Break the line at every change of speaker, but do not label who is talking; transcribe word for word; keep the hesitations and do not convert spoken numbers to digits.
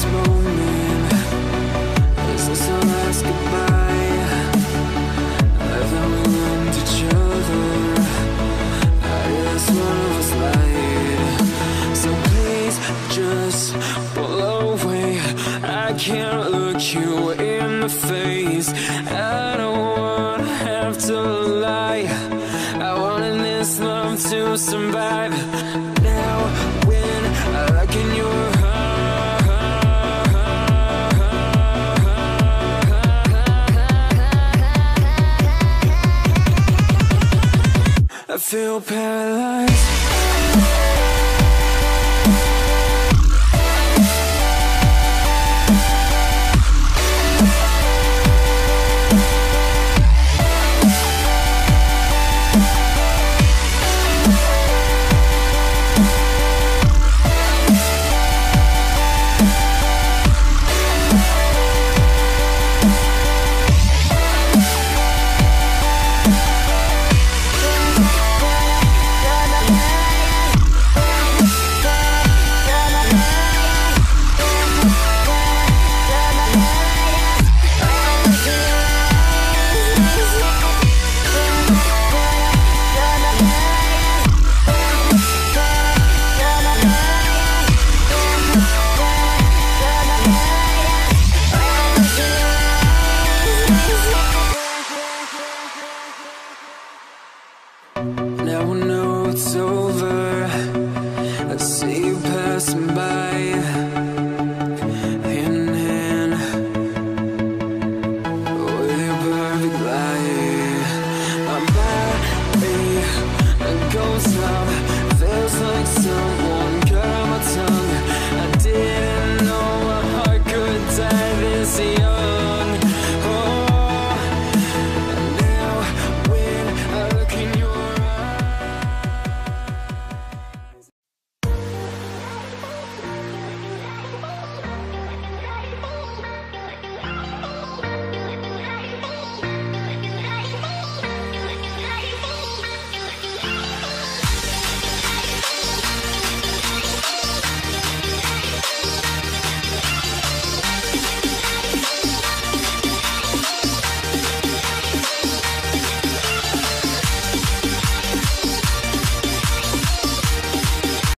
this moment, is this our last goodbye? I thought we loved each other, I guess one of us lied. So please just pull away, I can't look you in the face. I don't wanna have to lie, I wanted this love to survive. Now when I look in your I feel paralyzed.